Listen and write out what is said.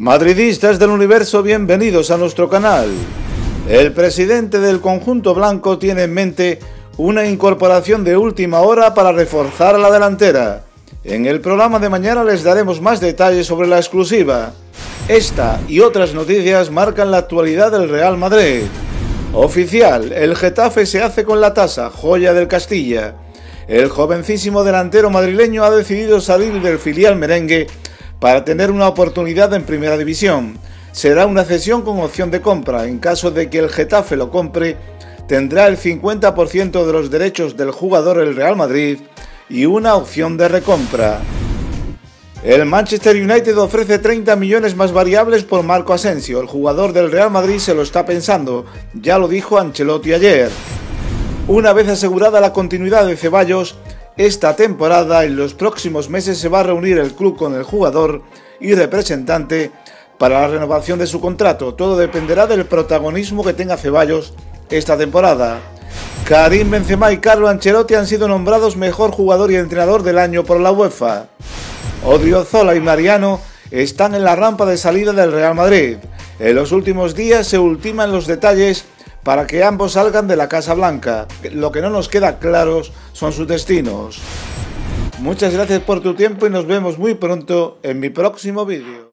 Madridistas del universo, bienvenidos a nuestro canal. El presidente del conjunto blanco tiene en mente una incorporación de última hora para reforzar la delantera. En el programa de mañana les daremos más detalles sobre la exclusiva. Esta y otras noticias marcan la actualidad del Real Madrid. Oficial, el Getafe se hace con la tasa, joya del Castilla. El jovencísimo delantero madrileño ha decidido salir del filial merengue para tener una oportunidad en Primera División. Será una cesión con opción de compra. En caso de que el Getafe lo compre, tendrá el 50% de los derechos del jugador el Real Madrid y una opción de recompra. El Manchester United ofrece 30 millones más variables por Marco Asensio. El jugador del Real Madrid se lo está pensando, ya lo dijo Ancelotti ayer. Una vez asegurada la continuidad de Ceballos, esta temporada, en los próximos meses se va a reunir el club con el jugador y representante para la renovación de su contrato. Todo dependerá del protagonismo que tenga Ceballos esta temporada. Karim Benzema y Carlo Ancelotti han sido nombrados mejor jugador y entrenador del año por la UEFA. Odriozola y Mariano están en la rampa de salida del Real Madrid. En los últimos días se ultiman los detalles para que ambos salgan de la Casa Blanca. Lo que no nos queda claros son sus destinos. Muchas gracias por tu tiempo y nos vemos muy pronto en mi próximo vídeo.